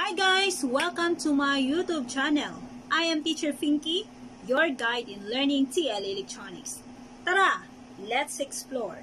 Hi guys! Welcome to my YouTube channel. I am Teacher Finky, your guide in learning TL Electronics. Tara! Let's explore!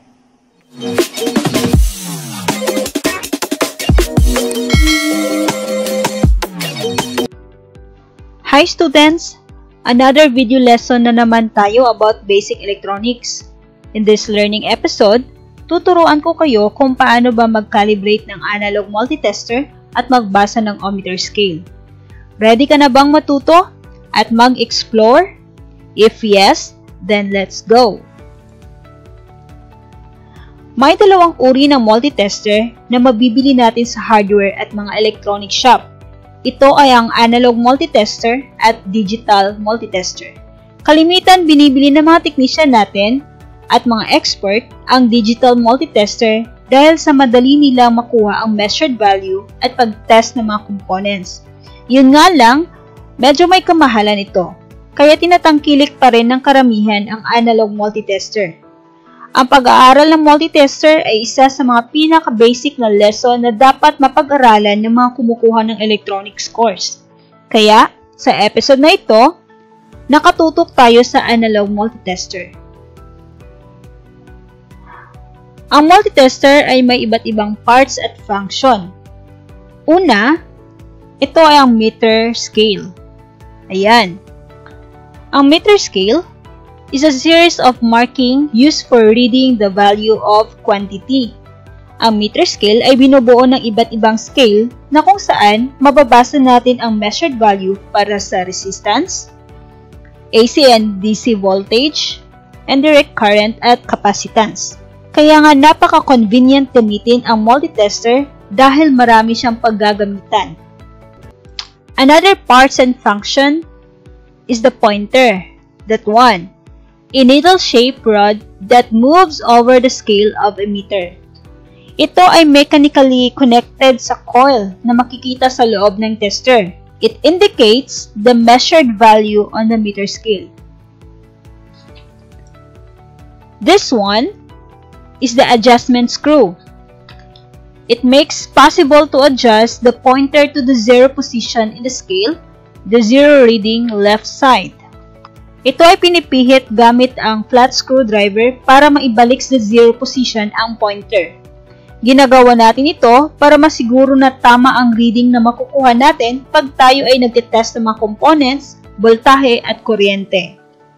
Hi students! Another video lesson na naman tayo about basic electronics. In this learning episode, tuturuan ko kayo kung paano ba mag-calibrate ng analog multitester at magbasa ng ohmmeter scale. Ready ka na bang matuto at mag-explore? If yes, then let's go! May dalawang uri ng multitester na mabibili natin sa hardware at mga electronic shop. Ito ay ang analog multitester at digital multitester. Kalimitan binibili ng mga technician natin at mga expert ang digital multitester dahil sa madali nilang makuha ang measured value at pag-test ng mga components. Yun nga lang, medyo may kamahalan ito, kaya tinatangkilik pa rin ng karamihan ang analog multitester. Ang pag-aaral ng multitester ay isa sa mga pinaka-basic na lesson na dapat mapag-aralan ng mga kumukuha ng electronics course. Kaya, sa episode na ito, nakatutok tayo sa analog multitester. Ang multitester ay may iba't ibang parts at function. Una, ito ay ang meter scale. Ayan. Ang meter scale is a series of marking used for reading the value of quantity. Ang meter scale ay binubuo ng iba't ibang scale na kung saan mababasa natin ang measured value para sa resistance, AC and DC voltage, and direct current at capacitance. Kaya nga napaka-convenient gamitin ang multitester dahil marami siyang paggagamitan. Another parts and function is the pointer. That one, a needle-shaped rod that moves over the scale of a meter. Ito ay mechanically connected sa coil na makikita sa loob ng tester. It indicates the measured value on the meter scale. This one is the adjustment screw. It makes possible to adjust the pointer to the zero position in the scale, the zero reading left side. Ito ay pinipihit gamit ang flat screwdriver para maibalik sa zero position ang pointer. Ginagawa natin ito para masiguro na tama ang reading na makukuha natin pag tayo ay nagtitest ng mga components, voltahe at kuryente.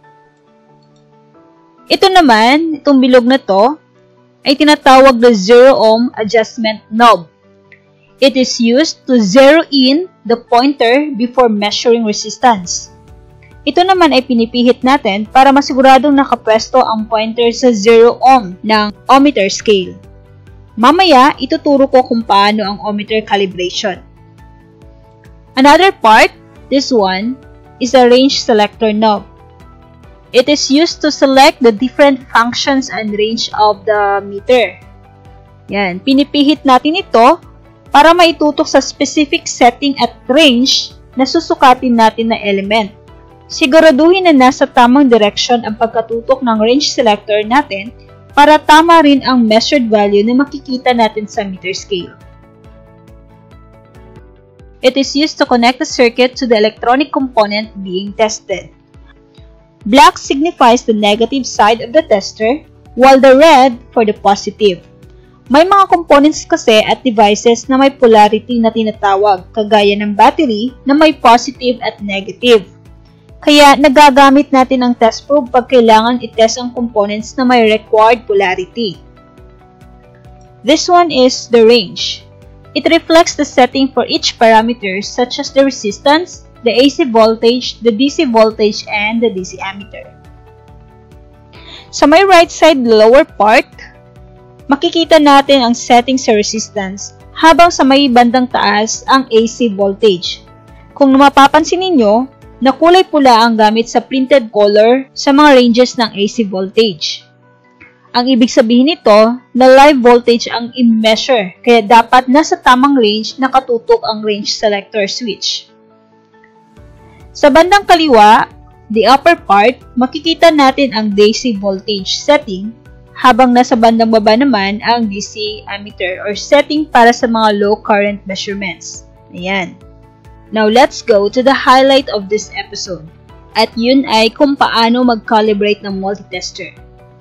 Ito naman, itong bilog na to, ay tinatawag na zero ohm adjustment knob. It is used to zero in the pointer before measuring resistance. Ito naman ay pinipihit natin para masiguradong nakapwesto ang pointer sa 0 ohm ng ohmmeter scale. Mamaya, ituturo ko kung paano ang ohmmeter calibration. Another part, this one, is a range selector knob. It is used to select the different functions and range of the meter. Yan, pinipihit natin ito para maitutok sa specific setting at range na susukatin natin na element. Siguraduhin na nasa tamang direction ang pagkatutok ng range selector natin para tama rin ang measured value na makikita natin sa meter scale. It is used to connect the circuit to the electronic component being tested. Black signifies the negative side of the tester, while the red for the positive. May mga components kasi at devices na may polarity na tinatawag, kagaya ng battery na may positive at negative. Kaya nagagamit natin ang test probe pag kailangan i-test ang components na may required polarity. This one is the range. It reflects the setting for each parameter such as the resistance, the AC voltage, the DC voltage, and the DC ammeter. Sa may right side lower part, makikita natin ang setting sa resistance, habang sa may bandang taas ang AC voltage. Kung mapapansin ninyo, na kulay pula ang gamit sa printed color sa mga ranges ng AC voltage. Ang ibig sabihin nito na live voltage ang i-measure, kaya dapat nasa tamang range nakatutok ang range selector switch. Sa bandang kaliwa, the upper part, makikita natin ang DC voltage setting, habang nasa bandang baba naman ang DC ammeter or setting para sa mga low current measurements. Ayan. Now let's go to the highlight of this episode. At yun ay kung paano mag-calibrate ng multitester.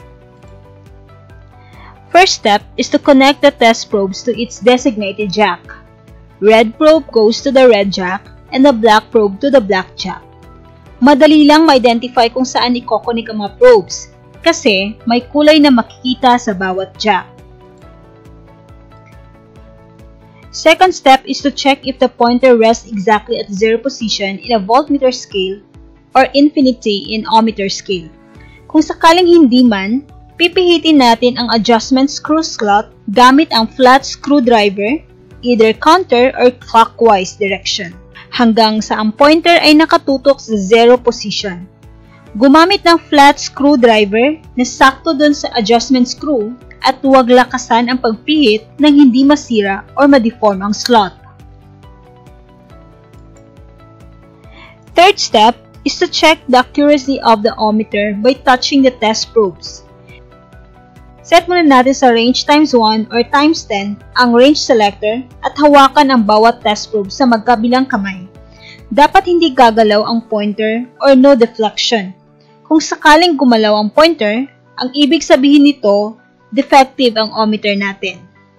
First step is to connect the test probes to its designated jack. Red probe goes to the red jack and the black probe to the black jack. Madali lang ma-identify kung saan i-connect ang mga probes kasi may kulay na makikita sa bawat jack. Second step is to check if the pointer rests exactly at 0 position in a voltmeter scale or infinity in ohmmeter scale. Kung sakaling hindi man, pipihitin natin ang adjustment screw slot gamit ang flat screwdriver, either counter or clockwise direction, hanggang sa ang pointer ay nakatutok sa 0 position. Gumamit ng flat screwdriver na sakto dun sa adjustment screw at huwag lakasan ang pagpihit nang hindi masira or ma-deform ang slot. Third step is to check the accuracy of the ohmmeter by touching the test probes. Set muna natin sa range times 1 or times 10 ang range selector at hawakan ang bawat test probe sa magkabilang kamay. Dapat hindi gagalaw ang pointer or no deflection. Kung sakaling gumalaw ang pointer, ang ibig sabihin nito, defective ang ohmmeter natin.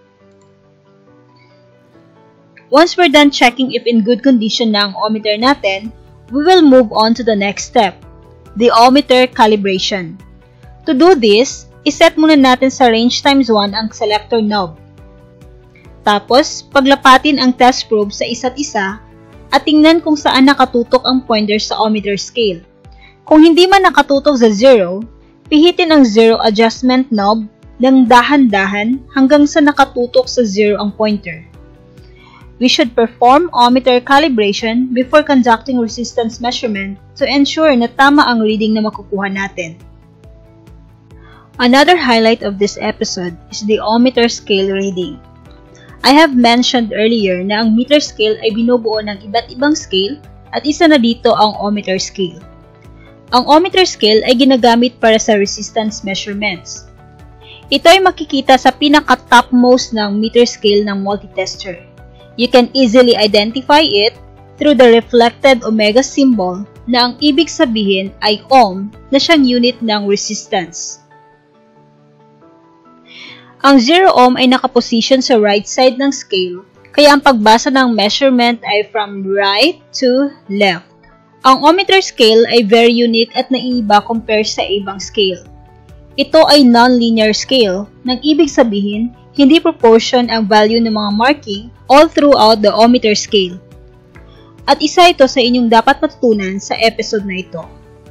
Once we're done checking if in good condition na ang ohmmeter natin, we will move on to the next step, the ohmmeter calibration. To do this, iset muna natin sa range times 1 ang selector knob. Tapos, paglapatin ang test probe sa isa't isa at tingnan kung saan nakatutok ang pointer sa ohmmeter scale. Kung hindi man nakatutok sa 0, pihitin ang 0 adjustment knob ng dahan-dahan hanggang sa nakatutok sa 0 ang pointer. We should perform ohmmeter calibration before conducting resistance measurement to ensure na tama ang reading na makukuha natin. Another highlight of this episode is the ohmmeter scale reading. I have mentioned earlier na ang meter scale ay binubuo ng iba't ibang scale at isa na dito ang ohmmeter scale. Ang ohmmeter scale ay ginagamit para sa resistance measurements. Ito ay makikita sa pinaka-topmost ng meter scale ng multitester. You can easily identify it through the reflected omega symbol na ang ibig sabihin ay ohm na siyang unit ng resistance. Ang 0 ohm ay nakaposition sa right side ng scale, kaya ang pagbasa ng measurement ay from right to left. Ang ohmmeter scale ay very unique at naiiba compare sa ibang scale. Ito ay non-linear scale, nang ibig sabihin, hindi proportion ang value ng mga marking all throughout the ohmmeter scale. At isa ito sa inyong dapat matutunan sa episode na ito.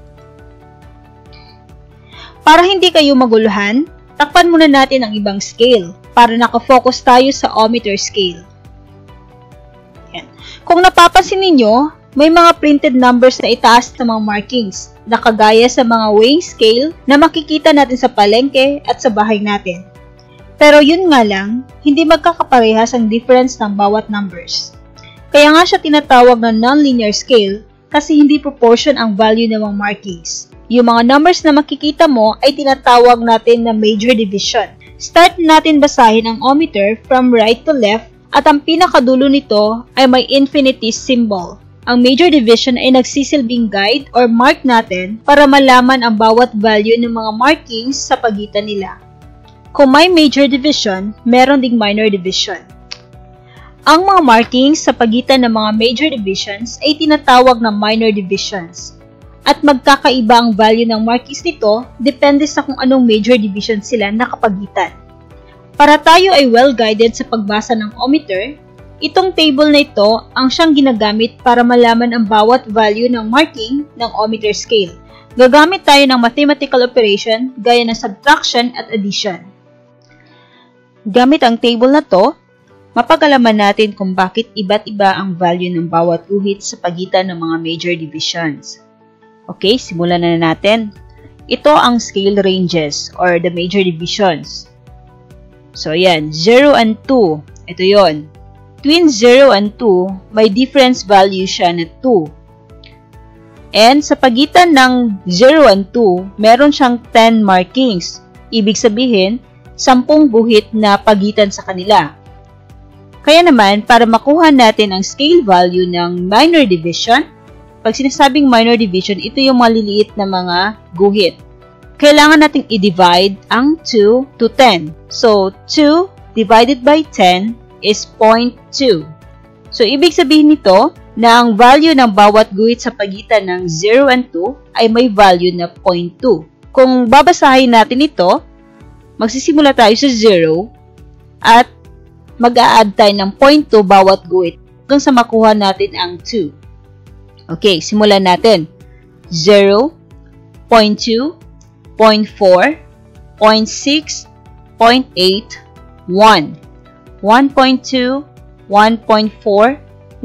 Para hindi kayo maguluhan, takpan muna natin ang ibang scale para nakafocus tayo sa ohmmeter scale. Yan. Kung napapansin ninyo, may mga printed numbers na itaas ng mga markings na kagaya sa mga weighing scale na makikita natin sa palengke at sa bahay natin. Pero yun nga lang, hindi magkakaparehas ang difference ng bawat numbers. Kaya nga siya tinatawag na non-linear scale kasi hindi proportion ang value ng mga markings. Yung mga numbers na makikita mo ay tinatawag natin na major division. Start natin basahin ang ohmmeter from right to left at ang pinakadulo nito ay may infinity symbol. Ang major division ay nagsisilbing guide or mark natin para malaman ang bawat value ng mga markings sa pagitan nila. Kung may major division, meron ding minor division. Ang mga markings sa pagitan ng mga major divisions ay tinatawag na minor divisions. At magkakaiba ang value ng markings nito depende sa kung anong major division sila nakapagitan. Para tayo ay well-guided sa pagbasa ng ohmmeter, itong table na ito ang siyang ginagamit para malaman ang bawat value ng marking ng ohmmeter scale. Gagamit tayo ng mathematical operation gaya ng subtraction at addition. Gamit ang table na to, mapag-alaman natin kung bakit iba't iba ang value ng bawat guhit sa pagitan ng mga major divisions. Okay, simulan na natin. Ito ang scale ranges or the major divisions. So, yan. 0 and 2. Ito yon. Between 0 and 2, may difference value siya na 2. And sa pagitan ng 0 and 2, meron siyang 10 markings. Ibig sabihin, 10 guhit na pagitan sa kanila. Kaya naman, para makuha natin ang scale value ng minor division, pag sinasabing minor division, ito yung maliliit na mga guhit. Kailangan nating i-divide ang 2 to 10. So, 2 divided by 10 is 0.2. So, ibig sabihin nito na ang value ng bawat guhit sa pagitan ng 0 and 2 ay may value na 0.2. Kung babasahin natin ito, magsisimula tayo sa 0 at mag-a-add tayo ng 0.2 bawat guhit hanggang sa makuha natin ang 2. Okay, simulan natin. 0, 0.2, 0.4, 0.6, 0.8, 1. 1.2, 1.4,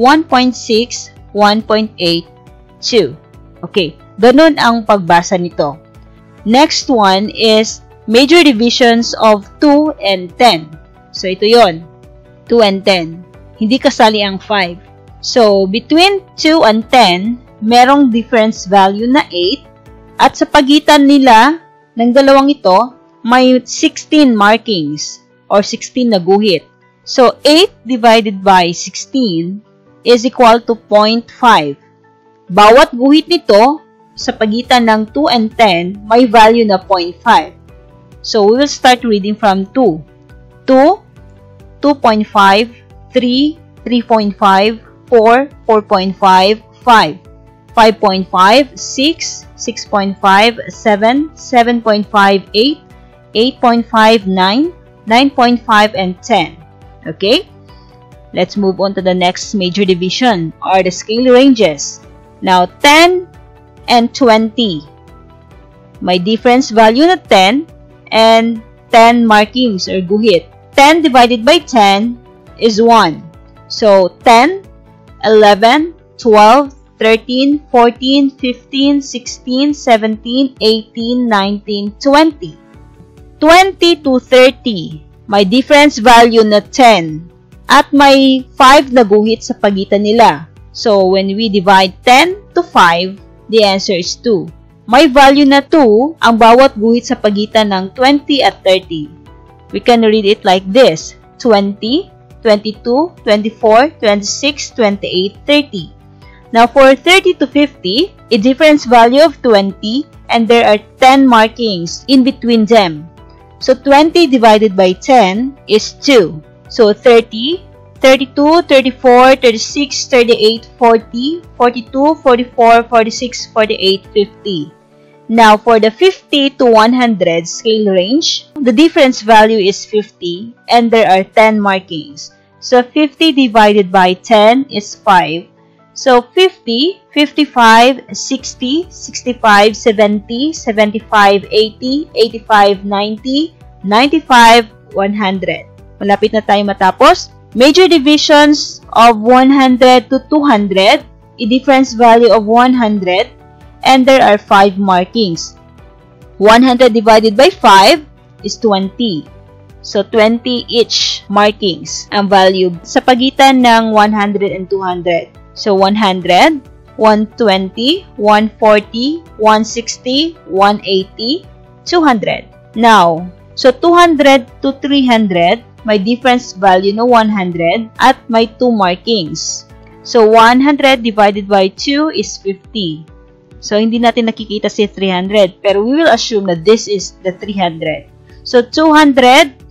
1.6, 1.8, 2. Okay, ganun ang pagbasa nito. Next one is major divisions of 2 and 10. So, ito yon 2 and 10. Hindi kasali ang 5. So, between 2 and 10, merong difference value na 8. At sa pagitan nila ng dalawang ito, may 16 markings or 16 na guhit. So, 8 divided by 16 is equal to 0.5. Bawat guhit nito, sa pagitan ng 2 and 10, may value na 0.5. So, we will start reading from 2. 2, 2.5, 3, 3.5, 4, 4.5, 5, 5.5, 6, 6.5, 7, 7.5, 8, 8.5, 9, 9.5, and 10. Okay? Let's move on to the next major division, or the scale ranges. Now, 10 and 20. May difference value na 10 and 10 markings or guhit. 10 divided by 10 is 1. So, 10, 11, 12, 13, 14, 15, 16, 17, 18, 19, 20. 20 to 30. May difference value na 10. At may 5 na guhit sa pagitan nila. So, when we divide 10 to 5, the answer is 2. May value na 2 ang bawat guhit sa pagitan ng 20 at 30. We can read it like this: 20, 22, 24, 26, 28, 30. Now, for 30 to 50, a difference value of 20 and there are 10 markings in between them. So, 20 divided by 10 is 2. So, 30, 32, 34, 36, 38, 40, 42, 44, 46, 48, 50. Now, for the 50 to 100 scale range, the difference value is 50 and there are 10 markings. So, 50 divided by 10 is 5. So, 50, 55, 60, 65, 70, 75, 80, 85, 90, 95, 100. Malapit na tayo matapos. Major divisions of 100 to 200, a difference value of 100, and there are 5 markings. 100 divided by 5 is 20. So, 20 each markings ang value sa pagitan ng 100 and 200. So, 100, 120, 140, 160, 180, 200. Now, so 200 to 300, may difference value na 100 at may 2 markings. So, 100 divided by 2 is 50. So, hindi natin nakikita si 300, pero we will assume that this is the 300. So, 200,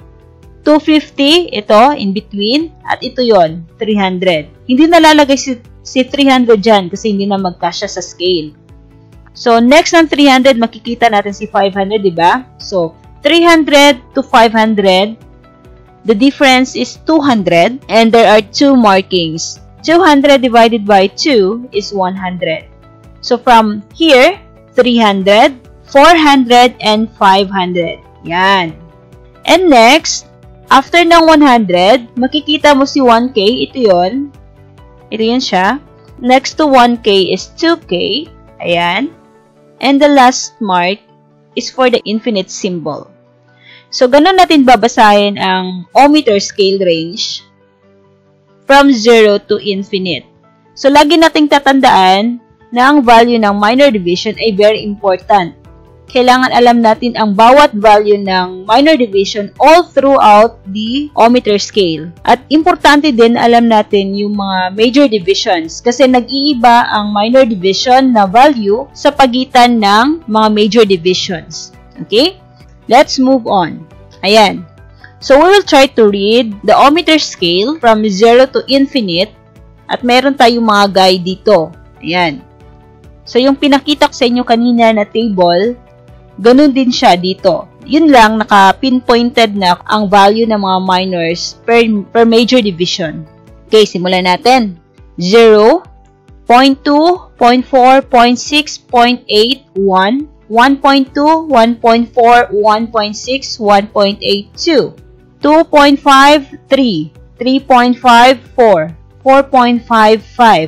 250, ito, in between, at ito yon 300. Hindi nalalagay si 300 dyan kasi hindi na magkasya sa scale. So, next ng 300, makikita natin si 500, diba? So, 300 to 500, the difference is 200, and there are 2 markings. 200 divided by 2 is 100. So, from here, 300, 400, and 500. Yan. And next, after ng 100, makikita mo si 1K. Ito yun. Ito yun siya. Next to 1K is 2K. Ayan. And the last mark is for the infinite symbol. So, ganun natin babasahin ang ohmmeter scale range from 0 to infinite. So, lagi nating tatandaan na ang value ng minor division ay very important. kailangan alam natin ang bawat value ng minor division all throughout the ohmmeter scale. At importante din alam natin yung mga major divisions kasi nag-iiba ang minor division na value sa pagitan ng mga major divisions. Okay? Let's move on. Ayan. So, we will try to read the ohmmeter scale from 0 to infinite at meron tayong mga guide dito. Ayan. So, yung pinakita ko sa inyo kanina na table, ganun din siya dito. Yun lang, naka-pinpointed na ang value ng mga minors per major division. Okay, simulan natin. 0, 0.2, 0.4, 0.6, 0.8, 1, 1.2, 1.4, 1.6, 1.82, 2.5, 3, 3.5, 4, 4.55,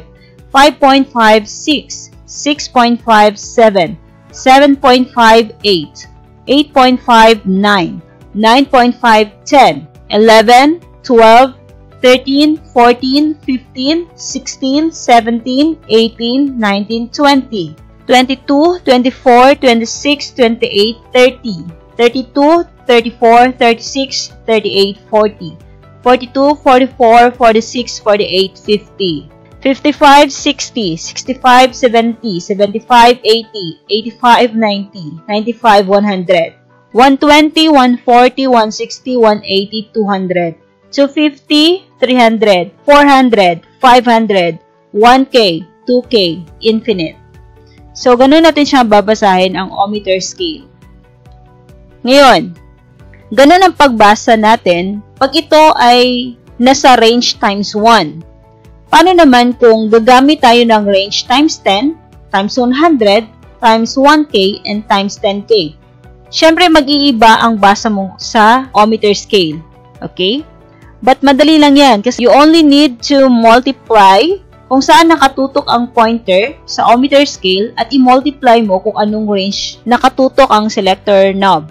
5.56, 6.57, 7.58, 8.59, 9.510, 11, 12, 13, 14, 15, 16, 17, 18, 19, 20, 22, 24, 26, 28, 30, 32, 34, 36, 38, 40, 42, 44, 46, 48, 50. 55, 60, 65, 70, 75, 80, 85, 90, 95, 100, 120, 140, 160, 180, 200, 250, 300, 400, 500, 1K, 2K, infinite. So, ganun natin siya babasahin ang ohmmeter scale. Ngayon, ganun ang pagbasa natin pag ito ay nasa range times 1. Paano naman kung gagamit tayo ng range times 10, times 100, times 1K, and times 10K? Siyempre, mag-iiba ang basa mo sa ohmmeter scale. Okay? But madali lang yan kasi you only need to multiply kung saan nakatutok ang pointer sa ohmmeter scale at i-multiply mo kung anong range nakatutok ang selector knob.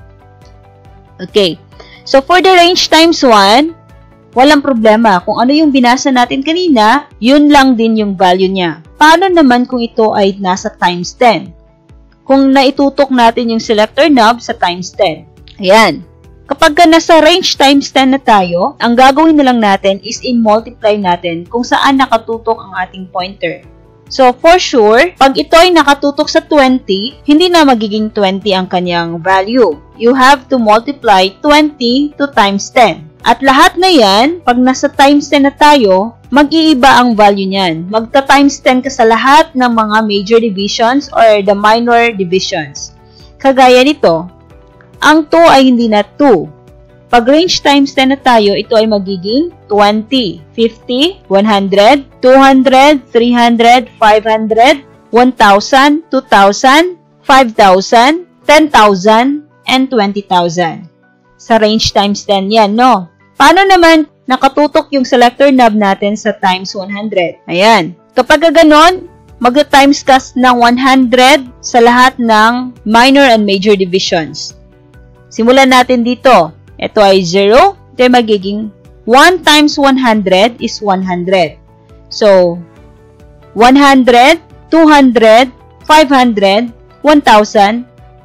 Okay. So, for the range times 1, walang problema. Kung ano yung binasa natin kanina, yun lang din yung value niya. Paano naman kung ito ay nasa times 10? Kung naitutok natin yung selector knob sa times 10. Ayan. Kapag nasa range times 10 na tayo, ang gagawin na lang natin is i-multiply natin kung saan nakatutok ang ating pointer. So, for sure, pag ito ay nakatutok sa 20, hindi na magiging 20 ang kanyang value. You have to multiply 20 to times 10. At lahat na yan, pag nasa times 10 na tayo, mag-iiba ang value niyan. Magta-times 10 ka sa lahat ng mga major divisions or the minor divisions. Kagaya nito, ang 2 ay hindi na 2. Pag range times 10 na tayo, ito ay magiging 20, 50, 100, 200, 300, 500, 1,000, 2,000, 5,000, 10,000, and 20,000. Sa range times 10 yan, no? Paano naman nakatutok yung selector knob natin sa times 100? Ayan. Kapag ganon, mag-times ka ng 100 sa lahat ng minor and major divisions. Simulan natin dito. Ito ay 0. Ito ay magiging 1 times 100 is 100. So, 100, 200, 500, 1,000, 2,000,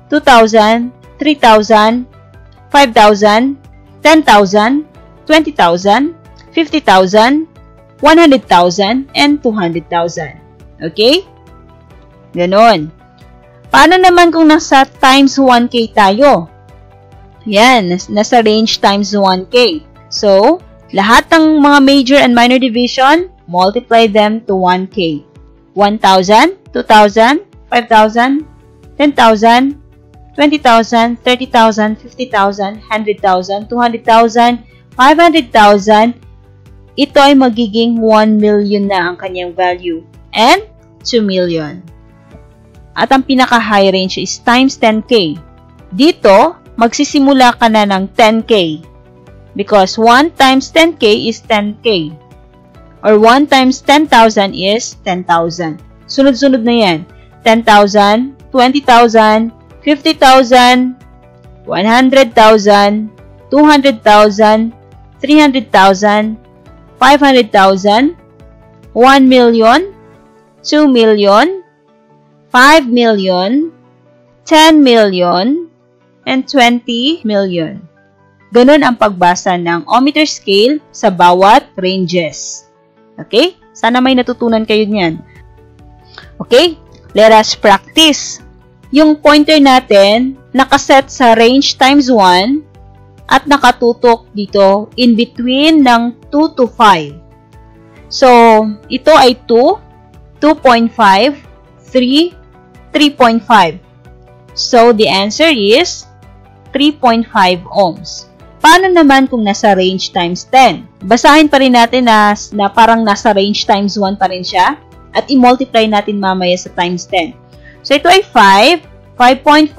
3,000, 5,000, 10,000, 20,000, 50,000, 100,000, and 200,000. Okay? Ganon. Paano naman kung nasa times 1K tayo? Yan, nasa range times 1K. So, lahat ng mga major and minor division, multiply them to 1K. 1,000, 2,000, 5,000, 10,000, 20,000, 30,000, 50,000, 100,000, 200,000, 500,000, ito ay magiging 1 million na ang kanyang value. And 2 million. At ang pinaka-high range is times 10K. Dito, magsisimula ka na ng 10K. Because 1 times 10K is 10K. Or 1 times 10,000 is 10,000. Sunod-sunod na yan. 10,000, 20,000, 50,000, 100,000, 200,000, 300,000, 500,000, 1 million, 2 million, 5 million, 10 million, and 20 million. Ganun ang pagbasa ng ohmmeter scale sa bawat ranges. Okay? Sana may natutunan kayo niyan. Okay? Let us practice. Yung pointer natin, nakaset sa range times 1 at nakatutok dito in between ng 2 to 5. So, ito ay 2, 2.5, 3, 3.5. So, the answer is 3.5 ohms. Paano naman kung nasa range times 10? Basahin pa rin natin na parang nasa range times 1 pa rin siya at i-multiply natin mamaya sa times 10. So, ito ay 5, 5.5,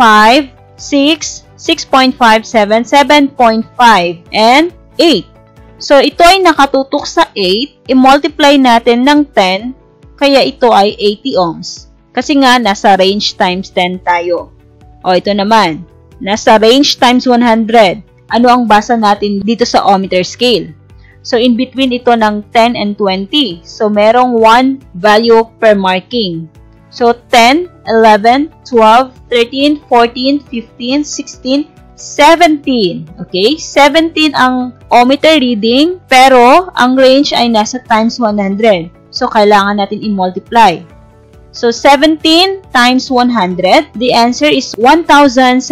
6, 6.5, 7, 7.5, and 8. So, ito ay nakatutok sa 8. I-multiply natin ng 10, kaya ito ay 80 ohms. Kasi nga, nasa range times 10 tayo. O, ito naman. Nasa range times 100. Ano ang basa natin dito sa ohmmeter scale? So, in between ito ng 10 and 20. So, merong 1 value per marking. So, 10, 11, 12, 13, 14, 15, 16, 17. Okay? 17 ang ohmmeter reading, pero ang range ay nasa times 100. So, kailangan natin i-multiply. So, 17 times 100, the answer is 1,700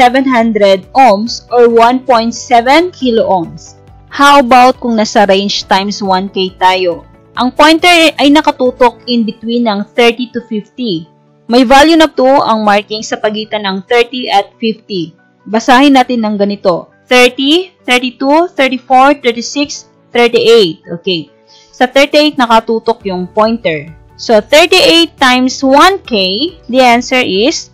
ohms or 1.7 kilo ohms. How about kung nasa range times 1K tayo? Ang pointer ay nakatutok in between ng 30 to 50. May value na 2 ang marking sa pagitan ng 30 at 50. Basahin natin ng ganito. 30, 32, 34, 36, 38. Okay. Sa 38 nakatutok yung pointer. So, 38 times 1K, the answer is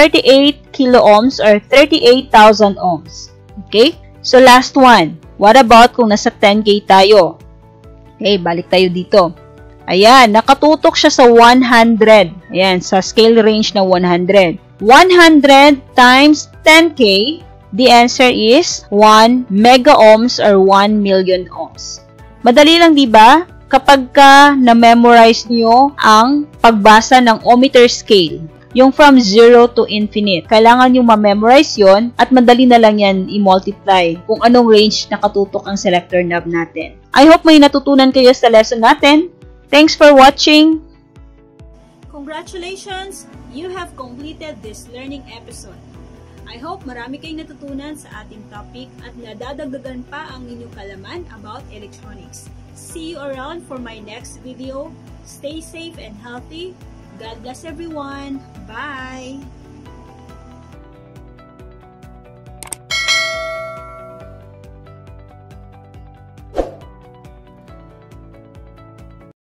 38 kilo ohms or 38,000 ohms. Okay? So, last one. What about kung nasa 10K tayo? Okay, balik tayo dito. Ayan, nakatutok siya sa 100. Ayan, sa scale range na 100. 100 times 10K, the answer is 1 mega ohms or 1 million ohms. Madali lang, di ba? Kapag na-memorize nyo ang pagbasa ng ohmmeter scale, yung from 0 to infinite, kailangan nyo ma-memorize yon at madali na lang yan i-multiply kung anong range nakatutok ang selector knob natin. I hope may natutunan kayo sa lesson natin. Thanks for watching! Congratulations! You have completed this learning episode. I hope marami kayong natutunan sa ating topic at nadadagdagan pa ang inyong kalaman about electronics. See you around for my next video. Stay safe and healthy. God bless everyone. Bye!